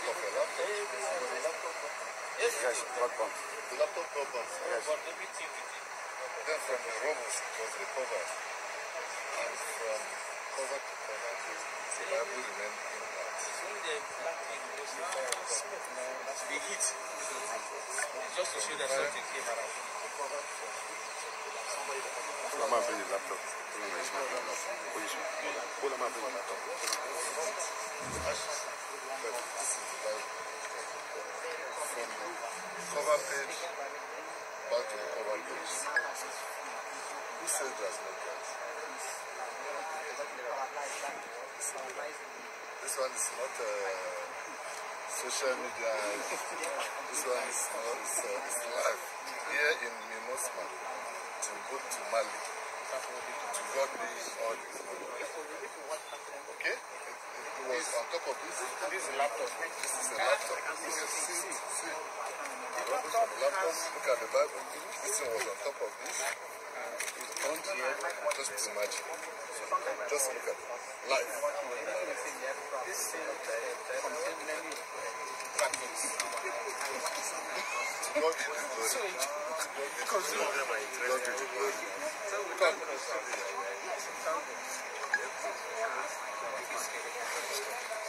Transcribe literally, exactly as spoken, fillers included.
of your laptop. Yes. Yes, what bomb? The laptop got bumped. Yes. Then from the rubble it was recovered. And from cover to cover, the Bible remained intact. The heat. Just to show that something came around. Pull them up in the laptop. Pull them up in the laptop. Pull them up in the laptop. But this is the Bible. From the cover page back to the cover page. Who said there's no God? This one is not uh, social media. This one is not, it's, uh, it's live. Here in Minusma, Timbuktu Mali. To God be all the glory. Okay? It, it was on top of this. This is a laptop. This is a laptop. This is see, see. The rubbish on the laptop. Look at the Bible. This thing was on top of this. Just imagine. Just look at it. Life. This is contained practice. God be the glory. God be the glory. Come.